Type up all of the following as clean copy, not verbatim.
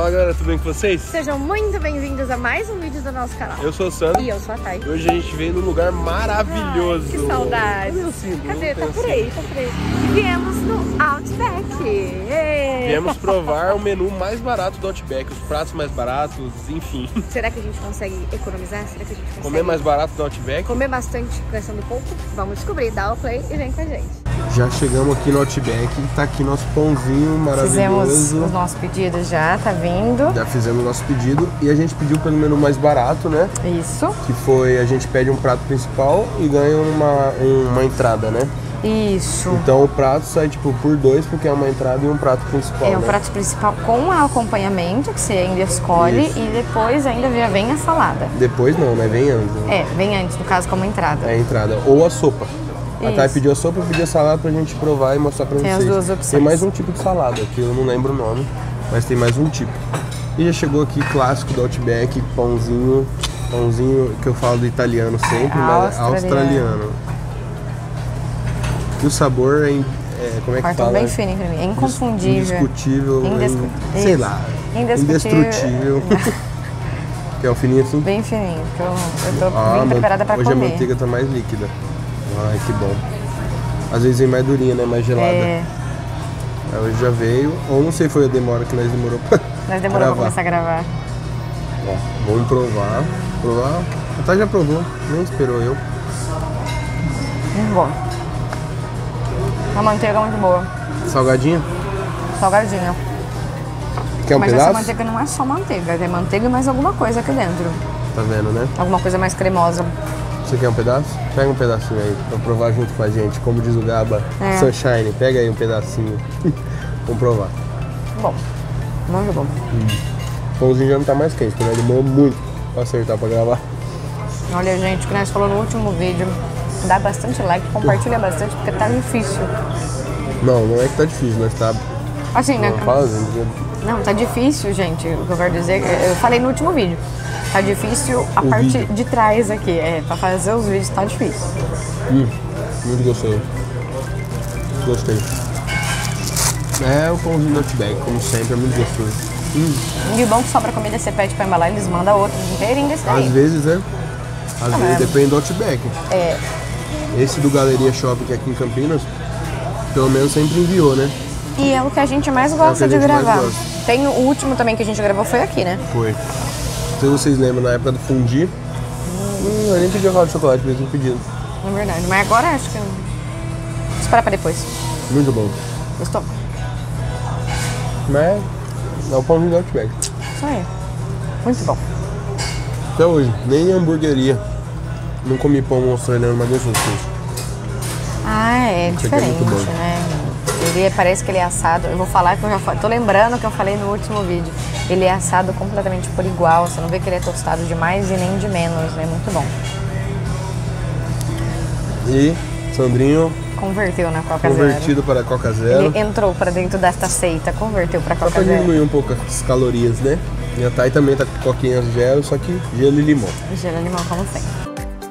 Fala galera, tudo bem com vocês? Sejam muito bem-vindos a mais um vídeo do nosso canal. Eu sou o Sandro. E eu sou a Thay. E hoje a gente veio num lugar maravilhoso. Ai, que saudade. Cadê? Tá por aí, tá por aí. Viemos no Outback. Viemos provar o menu mais barato do Outback, os pratos mais baratos, enfim. Será que a gente consegue economizar? Será que a gente consegue comer mais barato do Outback? Comer bastante, gastando pouco? Vamos descobrir, dá o play e vem com a gente. Já chegamos aqui no Outback, tá aqui nosso pãozinho maravilhoso. Fizemos os nossos pedidos já, tá vindo. Já fizemos o nosso pedido e a gente pediu pelo menu mais barato, né? Isso. Que foi, a gente pede um prato principal e ganha uma entrada, né? Isso. Então o prato sai tipo por dois, porque é uma entrada e um prato principal. É um prato principal com acompanhamento, que você ainda escolhe. Isso. E depois ainda vem a salada. Depois não, né? Vem antes. Né? É, vem antes, no caso, como entrada. É a entrada. Ou a sopa. A Thay pediu a sopa e pediu a salada pra gente provar e mostrar pra vocês. Tem as duas opções. Tem mais um tipo de salada, que eu não lembro o nome, mas tem mais um tipo. E já chegou aqui, clássico do Outback, pãozinho que eu falo do italiano sempre, mas australiano. E o sabor é como é que fala? Bem fininho pra mim, é inconfundível. Indiscutível, sei lá, indestrutível. Que é o fininho assim? Bem fininho, porque eu tô bem preparada pra comer. Hoje a manteiga tá mais líquida. Ai, que bom. Às vezes vem mais durinha, né? Mais gelada. É. Hoje já veio. Ou não sei, foi a demora que nós demorou pra Nós demoramos pra começar a gravar. Ó, vamos provar. A Thay já provou, nem esperou eu. Muito bom. A manteiga é muito boa. Salgadinha? Salgadinha. Quer um Mas pedaço? essa manteiga não é só manteiga, é manteiga e mais alguma coisa aqui dentro. Tá vendo, né? Alguma coisa mais cremosa. Você quer um pedaço? Pega um pedacinho aí pra provar junto com a gente, como diz o Gaba. Sunshine, pega aí um pedacinho. Vamos provar. Bom, muito bom. O pãozinho já não tá mais quente, né? Demorou muito pra acertar pra gravar. Olha, gente, o que nós falamos no último vídeo, dá bastante like, compartilha bastante, porque tá difícil. Não é que tá difícil, nós tá... Assim, né? Não, tá difícil, gente. O que eu quero dizer, eu falei no último vídeo. Tá difícil a parte de trás aqui. Pra fazer os vídeos tá difícil. Muito gostoso. Gostei. É o pãozinho do Outback, como sempre, é muito gostoso. E o bom que sobra comida, você pede pra embalar, eles mandam outro inteirinho desse daí. Às vezes, né? Às vezes depende do Outback. É. Esse do Galeria Shopping, que é aqui em Campinas, pelo menos sempre enviou, né? E é o que a gente mais gosta de gravar. Tem o último também que a gente gravou, foi aqui, né? Foi. Não sei se vocês lembram, na época do fundi, eu nem pedi a calda de chocolate, mesmo pedindo. É verdade, mas agora acho que... Espera pra depois. Muito bom. Gostou? Mas é o pãozinho do Outback. Isso aí. Muito bom. Até hoje, nem em hamburgueria. Não comi pão australiano, mas gostoso. Ah, é diferente, né? Parece que ele é assado. Eu vou falar que eu já tô lembrando que eu falei no último vídeo. Ele é assado completamente por igual. Você não vê que ele é tostado de mais e nem de menos. É muito bom. E Sandrinho converteu na Coca Zero. Convertido para a Coca Zero. Ele entrou para dentro desta seita, converteu para a Coca Zero. Só para diminuir um pouco as calorias, né? E a Thay também tá com coquinha zero, só que gelo e limão. Gelo e limão, como sempre.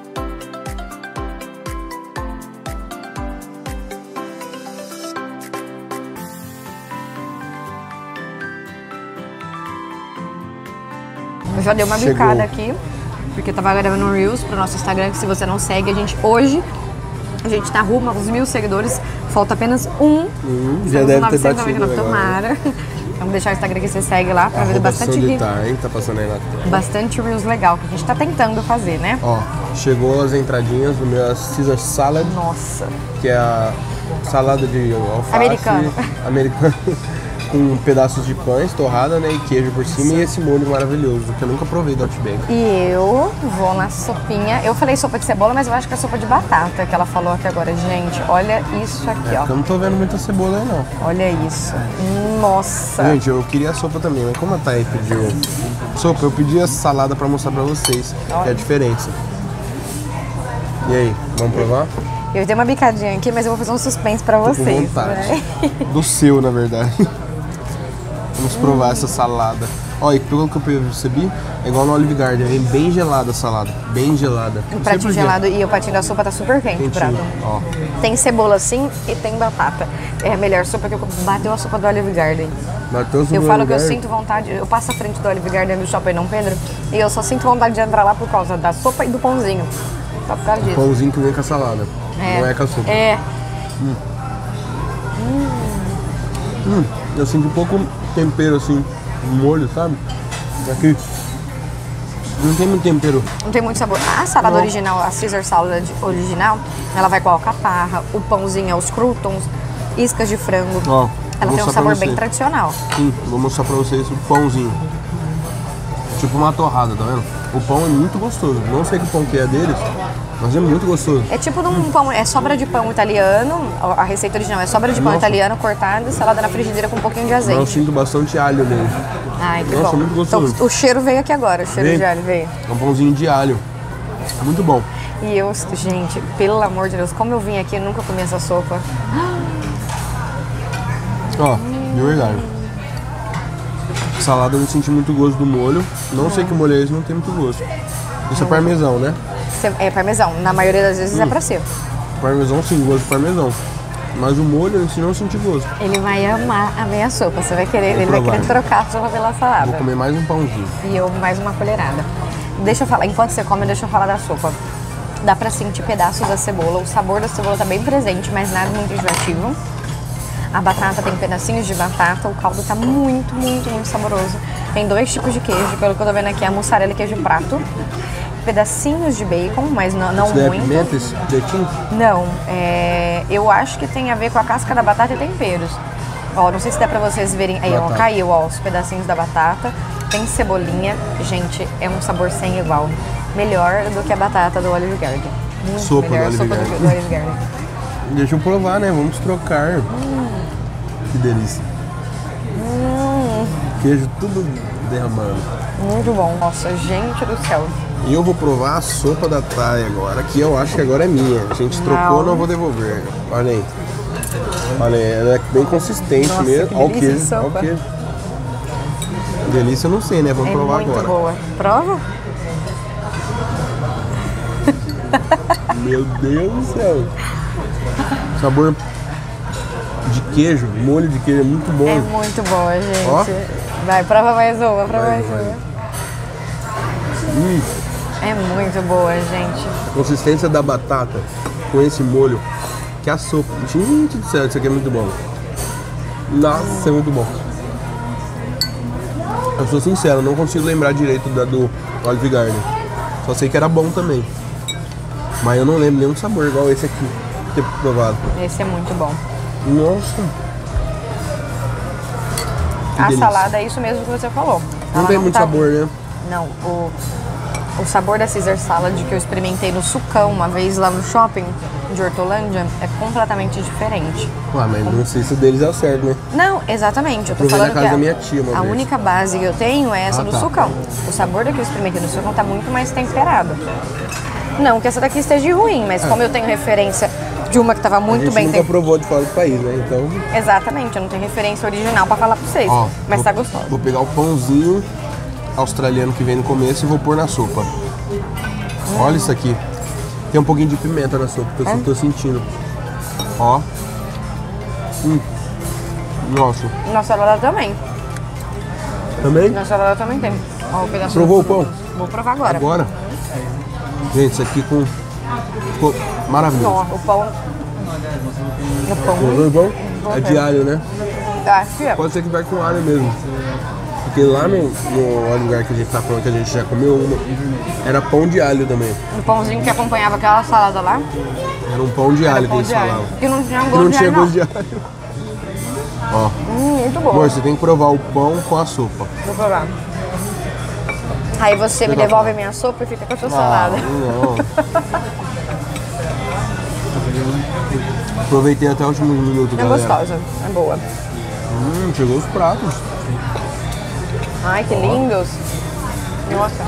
Eu já dei uma bicada aqui, porque eu tava gravando um Reels pro nosso Instagram, que se você não segue, hoje a gente tá rumo aos 1000 seguidores, falta apenas já deve ter batido agora. Tomara. Vamos deixar o Instagram que você segue lá pra ver bastante Reels. Tá passando aí na tela. Bastante Reels legal, que a gente tá tentando fazer, né? Ó, chegou as entradinhas do meu Caesar Salad. Nossa. Que é a salada de alface. Americano. Com pedaços de pães, torrada, né, e queijo por cima. E esse molho maravilhoso, que eu nunca provei do Outback. E eu vou na sopinha. Eu falei sopa de cebola, mas eu acho que é sopa de batata que ela falou aqui agora. Gente, olha isso aqui, ó. Eu não tô vendo muita cebola aí, não. Olha isso. Nossa. Gente, eu queria sopa também, mas como a Thay pediu sopa, eu pedi a salada pra mostrar pra vocês, que é a diferença. E aí, vamos provar? Eu dei uma bicadinha aqui, mas eu vou fazer um suspense pra vocês. Com vontade. Né? Do seu, na verdade. Vamos provar essa salada. Ó, e pelo que eu percebi, é igual no Olive Garden, vem bem gelada a salada. Bem gelada. Um pratinho gelado e o pratinho da sopa tá super quente, o prato. Ó. Tem cebola sim e tem batata. É a melhor sopa que eu bateu a sopa do Olive Garden. Bateu a sopa eu do falo Olive que eu Garden? sinto vontade, eu passo à frente do Olive Garden no Shopping Dom Pedro e eu só sinto vontade de entrar lá por causa da sopa e do pãozinho. Só por causa disso. Pãozinho que vem com a salada. Não é com a sopa. É. Eu sinto um pouco tempero assim, molho, sabe? Aqui. Não tem muito tempero. Não tem muito sabor. A salada original, a Caesar Salad original, ela vai com a alcaparra, o pãozinho é os croutons, iscas de frango. Ó, ela tem um sabor bem tradicional. Sim, vou mostrar pra vocês o pãozinho. Tipo uma torrada, tá vendo? O pão é muito gostoso. Não sei que pão que é deles, mas é muito gostoso. É tipo um pão, é sobra de pão italiano, a receita original é sobra de pão italiano cortada e salada na frigideira com um pouquinho de azeite. Eu sinto bastante alho nele. Ai, que Nossa, bom. muito gostoso. Então, o cheiro veio aqui agora, o cheiro de alho veio. É um pãozinho de alho. Muito bom. E eu, gente, pelo amor de Deus, como eu vim aqui, eu nunca comi essa sopa. Ó, de verdade. Salada eu não senti muito gosto do molho. Não sei que molho é esse, não tem muito gosto. Isso é parmesão, né? É parmesão, na maioria das vezes é pra ser. Parmesão sim, gosto de parmesão. Mas o molho em si não senti gosto. Ele vai amar a minha sopa, você vai querer, ele vai querer trocar a sopa pela salada. Vou comer mais um pãozinho. E eu mais uma colherada. Deixa eu falar, enquanto você come, deixa eu falar da sopa. Dá pra sentir pedaços da cebola, o sabor da cebola tá bem presente, mas nada muito enjoativo. A batata tem pedacinhos de batata, o caldo tá muito, muito, muito saboroso. Tem 2 tipos de queijo, pelo que eu tô vendo aqui, a mussarela e queijo prato. Pedacinhos de bacon, mas não Isso muito. é pimenta, esse pretinho? Não, eu acho que tem a ver com a casca da batata e temperos. Ó, não sei se dá pra vocês verem. Aí, ó, caiu, ó, os pedacinhos da batata. Tem cebolinha. Gente, é um sabor sem igual. Melhor do que a batata do Olive Garden. Muito Sopa melhor do sopa Olive do Olive Garden. Deixa eu provar, né? Vamos trocar. Que delícia. Queijo tudo derramando. Muito bom. Nossa, gente do céu. E eu vou provar a sopa da Thay agora, que eu acho que agora é minha. A gente trocou, não vou devolver. Olha aí. Olha aí, ela é bem consistente. Nossa, mesmo. Olha o queijo, sopa. olha o queijo. Delícia eu não sei, né? Vamos provar muito agora. boa. Prova? Meu Deus do céu. Sabor de queijo, molho de queijo é muito bom. É muito boa, gente. Ó. Vai, prova mais uma, prova mais vai. uma. É muito boa, gente. A consistência da batata com esse molho, que é a sopa. Gente do céu, isso aqui é muito bom. Nossa, é muito bom. Eu sou sincero, não consigo lembrar direito da do Olive Garden. Só sei que era bom também. Mas eu não lembro nenhum sabor igual esse aqui, ter provado. Esse é muito bom. Nossa. Que A delícia. salada é isso mesmo que você falou. Não Ela tem muito tá- sabor, né? Não, o sabor da Caesar Salad que eu experimentei no Sucão uma vez lá no shopping de Hortolândia é completamente diferente. Ah, mas não sei se o deles é o certo, né? Não, exatamente. Eu tô Provei na falando casa que da minha tia uma a vez. única base que eu tenho é essa Ah, do tá. Sucão. O sabor da que eu experimentei no Sucão tá muito mais temperado. Não que essa daqui esteja ruim, mas como eu tenho referência de uma que tava A muito gente bem nunca temperada. provou de fora do país, né? Então, Exatamente, eu não tenho referência original pra falar pra vocês. ó, mas vou, tá gostoso. Vou pegar o pãozinho australiano que vem no começo e vou pôr na sopa. Olha isso aqui. Tem um pouquinho de pimenta na sopa, que eu tô sentindo. Ó. Nossa. Nossa salada também. Também? Nossa salada também tem. Ó, o pedaço Provou do- o pão? Vou provar agora. Agora. Gente, isso aqui ficou maravilhoso. Ó, o pão. O pão. Gostou do pão? É de alho, né? Acho que é. Pode ser que vai com alho mesmo. Porque lá no lugar que a gente tá falando, que a gente já comeu uma, era pão de alho também. O pãozinho que acompanhava aquela salada lá. Era um pão de alho que Pão eles de alho. falavam. Que não tinha Que gosto não de tinha alho, gosto de alho. Ó. Muito bom. Amor, você tem que provar o pão com a sopa. Vou provar. Aí você me devolve a minha sopa e fica com a sua salada. Não. Aproveitei até o último minuto, É galera. gostosa, é boa. Chegou os pratos. Ai, que lindos. Nossa.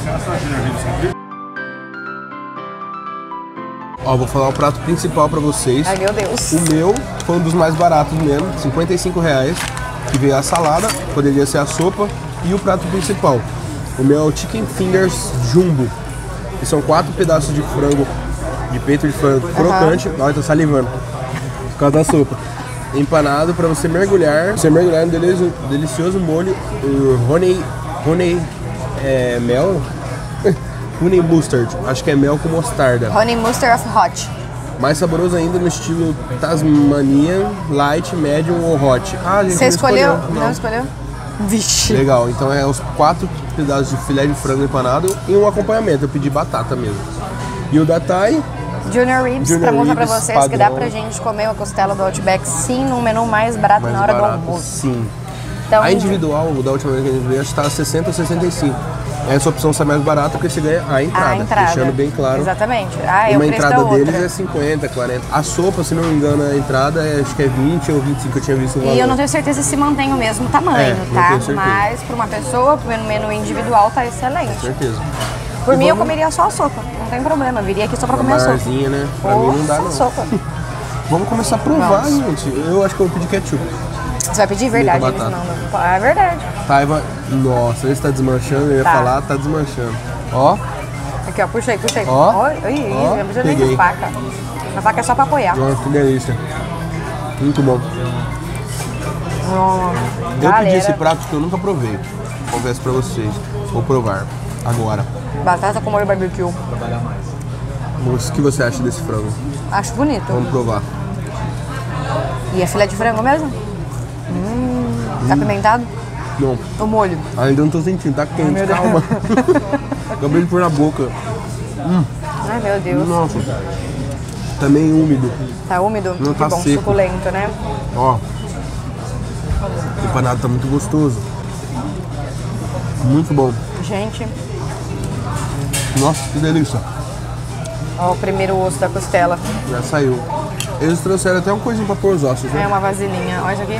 Ó, vou falar o prato principal pra vocês. Ai, meu Deus. O meu foi um dos mais baratos mesmo, R$55. que veio a salada, poderia ser a sopa e o prato principal. O meu é o Chicken Fingers Jumbo, que são 4 pedaços de frango, de peito de frango crocante. Olha, tô salivando por causa da sopa. Empanado para você mergulhar no delicioso molho honey mel, honey mustard, acho que é mel com mostarda. Honey mustard of hot. Mais saboroso ainda no estilo Tasmania, light, medium ou hot. Ah, a gente Você escolheu? Não Escolheu? Vixe. Legal, então é os 4 pedaços de filé de frango empanado e um acompanhamento, eu pedi batata mesmo. E o da Thai? Junior Ribs, pra mostrar pra vocês padrão. Que dá pra gente comer uma costela do Outback sim, num menu mais barato na hora do almoço. Sim. Então, a individual, da última vez que a gente veio, acho que tá 60 ou 65. Essa opção sai mais barata porque você ganha a entrada. Deixando bem claro. Exatamente. Uma entrada deles é 50, 40. A sopa, se não me engano, a entrada acho que é 20 ou 25, eu tinha visto o valor. E eu não tenho certeza se mantém o mesmo tamanho, tá? Mas pra uma pessoa, pro menu individual, tá excelente. Com certeza. Por mim, eu comeria só a sopa, não tem problema. Eu viria aqui só pra comer a sopa. Né? Pra mim não dá, não. Sopa. Vamos começar a provar, gente. Eu acho que eu vou pedir ketchup. Você vai pedir verdade? Não. É verdade. Taiva, nossa, esse tá desmanchando, eu ia falar, tá desmanchando. Ó. Aqui, ó, puxa aí. Ó. Não precisa nem de faca. A faca é só pra apoiar. Nossa, que delícia. Muito bom. Eu pedi esse prato que eu nunca provei. Confesso pra vocês. Vou provar agora. Batata com molho barbecue. O que você acha desse frango? Acho bonito. Vamos provar. E é filé de frango mesmo? Tá apimentado? Não. O molho? Ainda não tô sentindo, tá quente, calma. Acabei de pôr na boca. Ai, meu Deus. Nossa. Tá meio úmido. Tá úmido? Não, que tá bom, seco. Suculento, né? Ó. O empanado tá muito gostoso. Muito bom. Gente. Nossa, que delícia. Ó, o primeiro osso da costela. Já saiu. Eles trouxeram até uma coisinha pra pôr os ossos, né? É, uma vasilhinha. Olha isso aqui.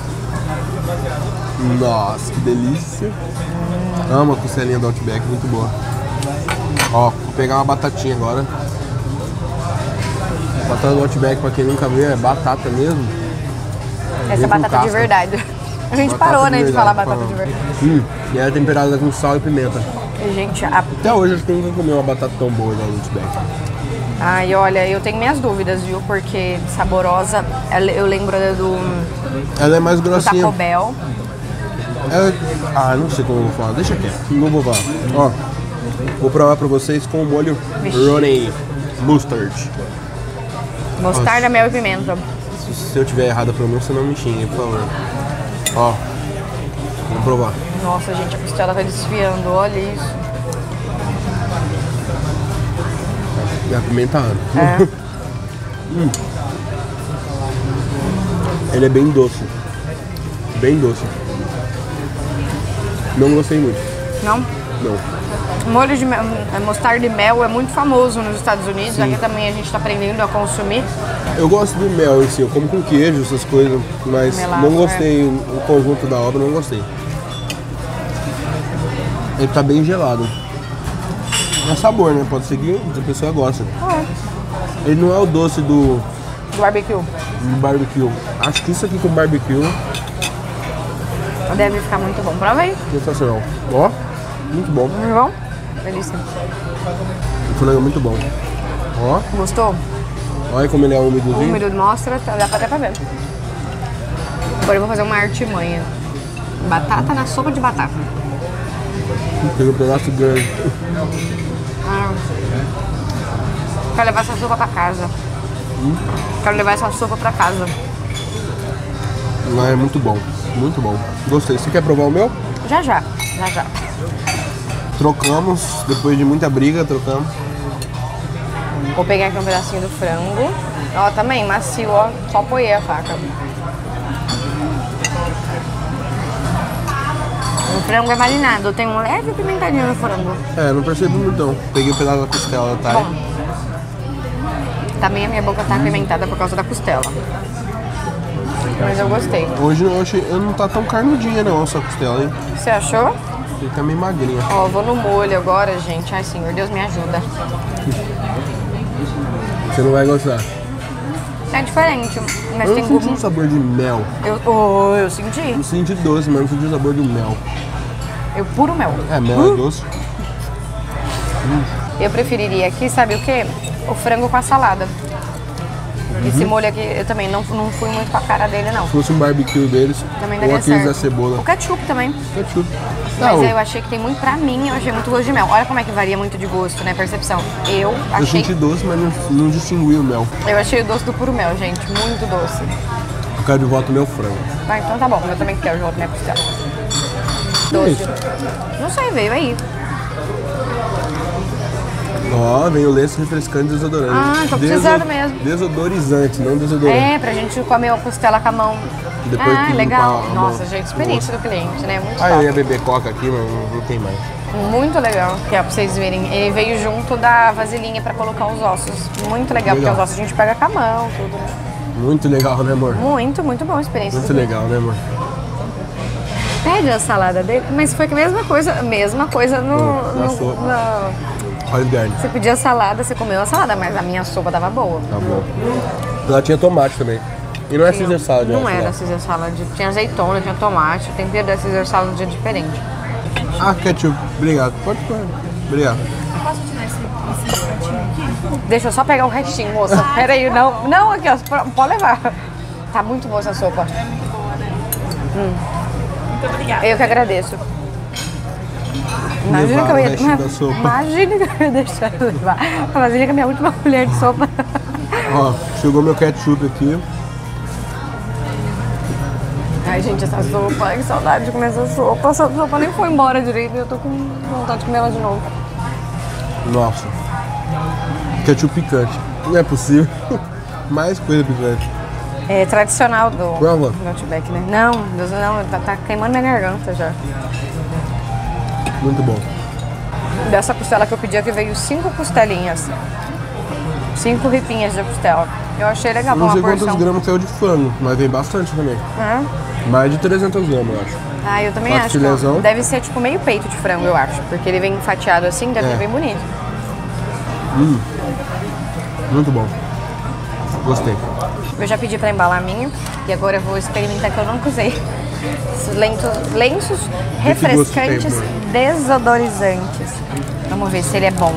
Nossa, que delícia. Amo a costelinha do Outback, muito boa. Ó, vou pegar uma batatinha agora. Batata do Outback, pra quem nunca viu, é batata mesmo. Essa é batata de verdade. A gente parou, né, de falar batata de verdade. E ela é temperada com sal e pimenta. E, gente, até hoje acho que eu nunca comi uma batata tão boa igual no Outback. Ai, olha, eu tenho minhas dúvidas, viu? Porque saborosa, eu lembro do... Ela é mais grossinha. Do Taco Bell. Não sei como eu vou falar. Deixa quieto, não vou falar. Ó, vou provar pra vocês com o molho honey mustard. Mostarda, mel e pimenta. Se eu tiver errado a pronúncia, não me xingue, por favor. Ó, vamos provar. Nossa, gente, a costela tá desfiando, olha isso. E apimentado. Ele é bem doce. Bem doce. Não gostei muito. Não? Não. O molho de mostarda e mel é muito famoso nos Estados Unidos. Sim. Aqui também a gente tá aprendendo a consumir. Eu gosto do mel em si, eu como com queijo, essas coisas, mas melado, não gostei, o conjunto da obra não gostei. Ele tá bem gelado. É sabor, né? Pode ser que a pessoa gosta. Ele não é o doce do barbecue. Do barbecue. Acho que isso aqui com barbecue deve ficar muito bom. Prova aí. Sensacional. Ó, muito bom. Muito bom? Delícia. O frango é muito bom. Ó. Gostou? Olha como ele é úmidozinho. Úmido mostra, dá até pra ver. Agora eu vou fazer uma artimanha. Batata na sopa de batata. Pegou um pedaço grande. Quero levar essa sopa pra casa. Quero levar essa sopa pra casa. É muito bom. Muito bom. Gostei. Você quer provar o meu? Já. Trocamos, depois de muita briga, trocamos. Vou pegar aqui um pedacinho do frango. Ó, também macio, ó. Só apoiei a faca. O frango é marinado, tem um leve pimentadinho no frango. Não percebi muito não. Peguei um pedaço da costela, tá? Bom, também a minha boca tá apimentada por causa da costela. Mas eu gostei. Hoje eu não tá tão carnudinha não, essa costela, hein? Você achou? Ele tá meio magrinha. Ó, vou no molho agora, gente. Ai, Senhor, Deus me ajuda. Você não vai gostar. É diferente, mas Eu tem não senti um gosto. sabor de mel. Eu senti. Eu senti doce, mas não senti o sabor do mel. Puro mel. É, mel é doce. Eu preferiria aqui, sabe o quê? O frango com a salada. Esse molho aqui, eu também não fui muito com a cara dele, não. Se fosse um barbecue deles, Também ou daria aqueles certo. da cebola. O ketchup também. Ketchup. Mas Não, eu achei que tem muito, pra mim, eu achei muito gosto de mel. Olha como é que varia muito de gosto, né? Percepção. Eu eu achei. senti doce, mas não distingui o mel. Eu achei o doce do puro mel, gente. Muito doce. Eu quero de volta o meu frango. Vai, então tá bom. Eu também quero de volta minha costela. Que Doce. isso? Não sei, veio aí. Ó, vem o lenço refrescante desodorante. Ah, tô precisando mesmo. Desodorizante, não desodorante. É, pra gente comer a costela com a mão. Depois que legal. limpar a Nossa, mão. gente, experiência do cliente, né? Muito Ah, eu ia top. beber coca aqui, mas não tem mais. Muito legal, que é pra vocês verem. Ele veio junto da vasilhinha pra colocar os ossos. Muito legal, porque Legal. os ossos a gente pega com a mão, tudo. Né? Muito legal, né, amor? Muito boa a experiência. Muito legal, né, amor? Pede a salada dele, mas foi a mesma coisa Na sopa. Olive Garden. Você pediu a salada, você comeu a salada, mas a minha sopa tava boa. Tá bom. Ela tinha tomate também. E não é Caesar salad, Não né? era Caesar salad, tinha azeitona, tinha tomate, o tempero da Caesar salad é diferente. Ah, ketchup. Obrigado. Pode comer. Obrigado. Posso tirar esse pratinho aqui? Deixa eu só pegar o restinho, moça. Pera aí, não, aqui, ó, pode levar. Tá muito boa essa sopa. É muito boa, né? Muito obrigada. Eu que agradeço. Imagina Levar que eu o ia, restinho da sopa. imagina que eu ia deixar eu levar. A vasilha que é a minha última colher de sopa. Ó, chegou meu ketchup aqui. Ai, gente, essa sopa, que saudade de comer essa sopa. Essa sopa nem foi embora direito e eu tô com vontade de comer ela de novo. Nossa. Ketchup picante. Não é possível. Mais coisa picante. É tradicional do Prova. Outback, né? Não, Deus, não, tá queimando minha garganta já. Muito bom. Dessa costela que eu pedi aqui veio 5 costelinhas. 5 ripinhas de costela. Eu achei legal pra Não uma sei porção. quantos gramas saiu de frango, mas vem bastante também. É? Mais de 300 gramas, eu acho. Ah, eu também 4 acho. filezão. Que deve ser tipo meio peito de frango, eu acho. Porque ele vem fatiado assim, deve É. ser bem bonito. Muito bom. Gostei. Eu já pedi pra embalar a minha e agora eu vou experimentar que eu nunca usei. Esses lenços refrescantes gosto desodorizantes. Vamos ver se ele é bom.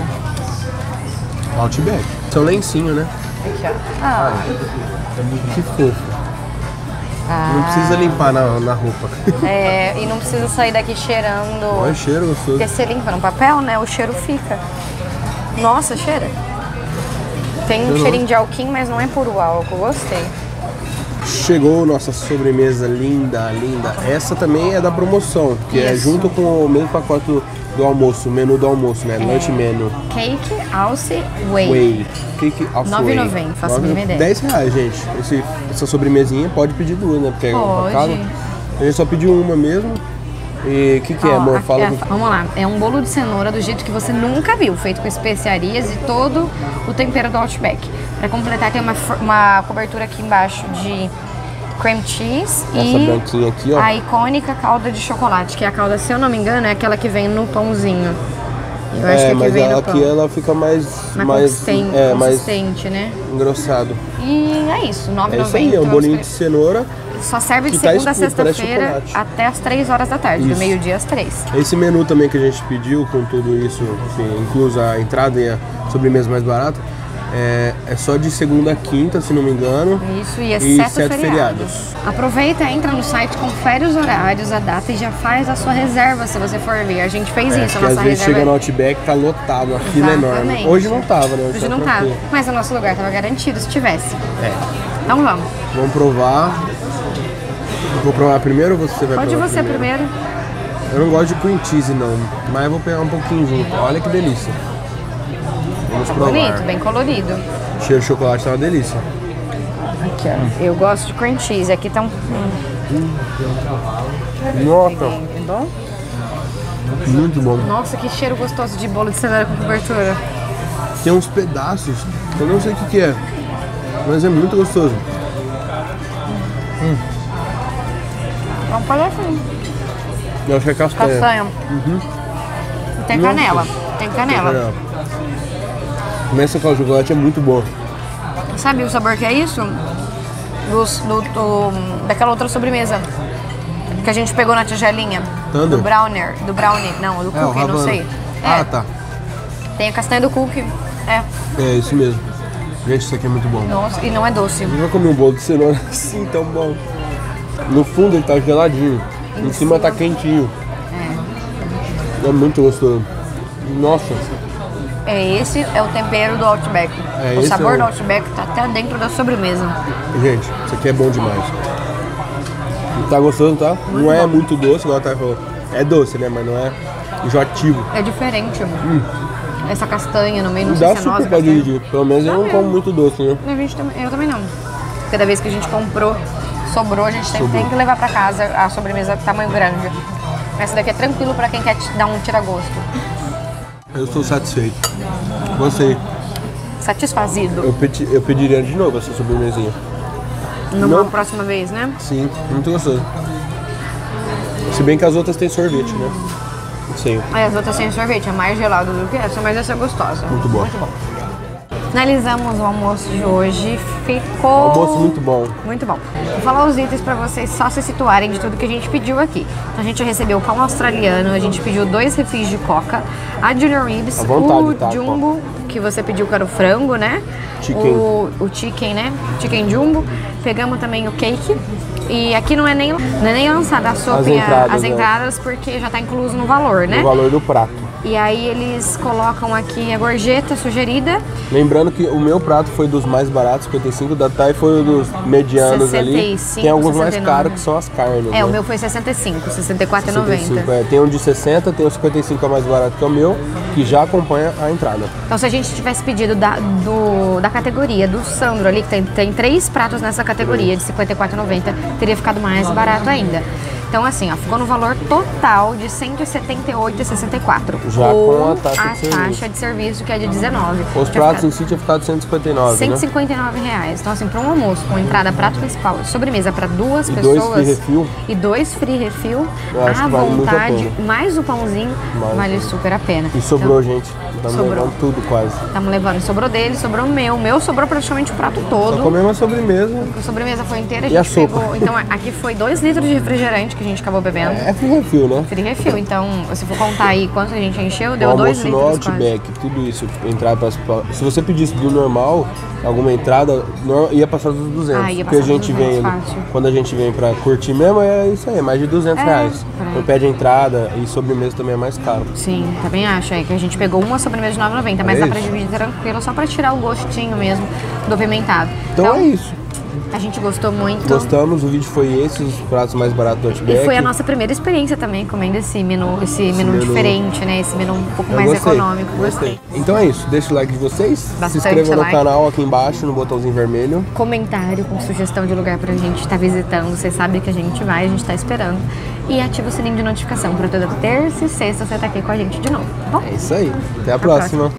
Outback. São lencinho, né? Aqui, ó. Ah, Que fofo. Não precisa limpar na roupa. é, e não precisa sair daqui cheirando. Olha o cheiro gostoso. Porque você limpa no papel, né? O cheiro fica. Nossa, cheira. Tem um Cheirou. cheirinho de alquim, mas não é puro álcool. Gostei. Chegou nossa sobremesa linda, linda. Essa também é da promoção, que é Isso. junto com o mesmo pacote do almoço, o menu do almoço, né? Lunch menu. Cake Alce Whey. Whey. Cake Alce Whey. 9,90, faço a mínima ideia. R$10, gente. Essa sobremesinha pode pedir duas, né? Porque é Pode. caro. A gente só pediu uma mesmo. E o que é, Ó, amor? aqui Fala. vamos lá, é um bolo de cenoura do jeito que você nunca viu, feito com especiarias e todo o tempero do Outback. Para completar, tem uma cobertura aqui embaixo de cream cheese Essa e branquinha aqui, ó. a icônica calda de chocolate, que é a calda, se eu não me engano, é aquela que vem no pãozinho. Eu acho que aqui mas vem no aqui pão. ela fica mais consistente, né? engrossado. E é isso, R$9,90. É isso aí, é um bolinho de cenoura. Só serve de que tá segunda a escuro, parece sexta-feira chocolate. até as 3 horas da tarde, do Isso. meio-dia às 3. Esse menu também que a gente pediu, com tudo isso, assim, incluso a entrada e a sobremesa mais barata, é só de segunda a quinta, se não me engano. Isso, e E exceto 7 feriados. feriados. Aproveita, entra no site, confere os horários, a data e já faz a sua reserva se você for vir. A gente fez isso, a Porque às nossa vezes reserva. chega no Outback, tá lotado, a fila é enorme. Exatamente. Hoje não tava, né? Hoje Tá não tava, tranquilo. mas o nosso lugar tava garantido se tivesse. É. Então vamos. Vamos provar. Vou provar primeiro ou você vai Pode provar você primeiro. Eu não gosto de cream cheese não, mas eu vou pegar um pouquinho junto. Olha que delícia. Vamos provar. Bonito, bem colorido. O cheiro de chocolate tá uma delícia. Aqui, ó. Eu gosto de cream cheese. Aqui tá um. Nossa, É bom? muito bom. Nossa, que cheiro gostoso de bolo de cenoura com cobertura. Tem uns pedaços, eu não sei o que é, mas é muito gostoso. É um palhacinho. Eu acho que é castanha. Castanha. E tem Nossa. canela. Tem canela. Começa com o chocolate, é muito bom. Sabe o sabor que é isso? daquela outra sobremesa que a gente pegou na tigelinha. Thunder? Do brownie. Não, do cookie, não sei. Ah, tá. Tem a castanha do cookie. É, isso mesmo. Gente, isso aqui é muito bom. Nossa, e não é doce. Eu nunca comi um bolo de cenoura assim tão bom. No fundo ele tá geladinho. Em cima tá quentinho. É muito gostoso. Nossa. Esse é o tempero do Outback. O sabor do Outback tá até dentro da sobremesa. Gente, isso aqui é bom demais. Tá gostoso, tá? Muito não é bom. muito doce, igual a Thay falou. É doce, né? Mas não é enjoativo. É diferente. Essa castanha no meio, não Dá sei se é noz, super pra castanha. dividir. Pelo menos eu não como muito doce, né? Eu também não. Cada vez que a gente comprou, sobrou, a gente tem que levar pra casa a sobremesa de tamanho grande. Essa daqui é tranquilo pra quem quer dar um tira-gosto. Eu estou satisfeito. Gostei. Satisfazido. Eu pediria de novo essa sobremesinha. Numa próxima vez, né? Sim, muito gostoso. Se bem que as outras têm sorvete, né? Sim. Aí as outras têm sorvete, é mais gelado do que essa, mas essa é gostosa. Muito bom. Finalizamos o almoço de hoje, ficou... Almoço muito bom. Muito bom. Vou falar os itens pra vocês só se situarem de tudo que a gente pediu aqui. Então a gente recebeu o pão australiano, a gente pediu 2 refis de coca, a Junior Ribs, À vontade, o tá, jumbo, que você pediu que era o frango, né? Chicken. O chicken, né? Chicken jumbo. Pegamos também o cake. E aqui não é nem lançada a sopa e as entradas, porque já tá incluso no valor, né? O valor do prato. E aí eles colocam aqui a gorjeta sugerida. Lembrando que o meu prato foi dos mais baratos, 55, da Thay foi dos medianos 65, ali. Tem alguns 69. mais caros que são as carnes. É, né? o meu foi 65, 64,90. 65, é. Tem um de 60, tem o 55 que é mais barato que o meu, que já acompanha a entrada. Então se a gente tivesse pedido da categoria do Sandro ali, que tem 3 pratos nessa categoria de 54,90, teria ficado mais barato ainda. Então assim, ó, ficou no valor total de 178,64. Já com a taxa de serviço, que é de 19. Os pratos em si tinha ficado 159, 159 reais. Então assim, para um almoço com entrada, prato principal, sobremesa para 2 E pessoas 2 free refill. e 2 free refill, Eu acho à que vale muito a vontade, pena. mais o pãozinho, vale super a pena. E sobrou, Então, gente. Estamos sobrou. levando tudo quase. estamos levando, sobrou dele, sobrou o meu sobrou praticamente o prato todo. Só comemos a sobremesa. A sobremesa foi inteira, E a gente sopa? pegou. Então aqui foi 2 litros de refrigerante que a gente acabou bebendo. É free refill, né? Free refill. Então, se for contar aí quanto a gente encheu, O deu 2 almoço no litros quase. Outback, tudo isso, tipo, entrada se você pedisse do normal, alguma entrada, ia passar dos 200. Ah, ia porque a passar dos gente 200, vem, fácil. quando a gente vem pra curtir mesmo, é isso aí, é mais de 200 reais. Então pede entrada e sobremesa também é mais caro. Sim, também acho aí que a gente pegou uma sobremesa de 9,90, mas É dá isso? pra dividir tranquilo, só pra tirar o gostinho mesmo do apimentado. Então é isso. A gente gostou muito. Gostamos, o vídeo foi esse, os pratos mais baratos do Outback. E foi a nossa primeira experiência também comendo esse menu menu diferente, né? Esse menu um pouco Eu mais gostei, econômico. Gostei. Então é isso, deixa o like de vocês, Bastante se inscreva no like. canal aqui embaixo, no botãozinho vermelho. Comentário com sugestão de lugar pra gente estar visitando. Vocês sabem que a gente vai, a gente tá esperando. E ativa o sininho de notificação para toda terça e sexta você tá aqui com a gente de novo, tá bom? É isso aí, até a próxima.